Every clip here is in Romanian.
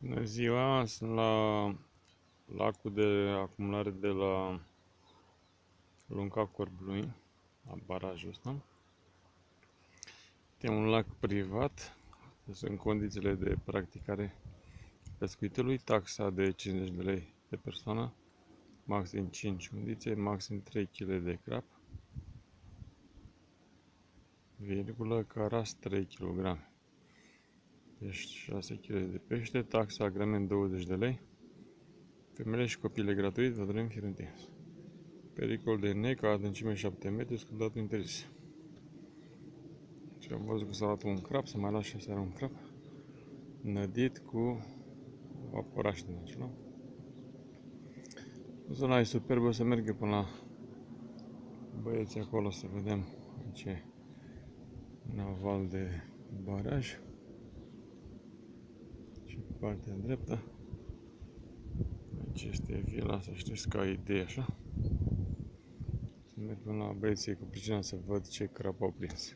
Bună ziua, sunt la lacul de acumulare de la Lunca Corbului, la barajul ăsta. Este un lac privat, sunt condițiile de practicare pescuitului, taxa de 50 de lei de persoană, maxim 5 undițe, maxim 3 kg de crap, virgulă, caras 3 kg. Deci 6 kg de pește, taxa agrement 20 de lei. Femeile și copiile gratuit, vă dorim fir întins. Pericol de neca, adâncime 7 metri, scăldatul interzis. Și am văzut că s-a luat un crap, să mai las și seara un crap. Nădit cu vaporaș din acela. Zona e superbă, o să merg până la băieții acolo să vedem ce naval de baraj. Și pe partea dreaptă. Aici este vila, să știți, ca idee așa. Să merg până la băieții cu pricina să văd ce crap au prins.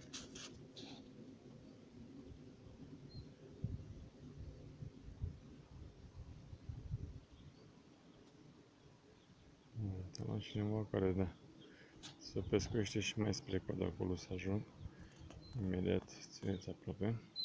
Uite, la cineva care da, să pescuiește și mai spre coada acolo să ajung. Imediat țineți aproape.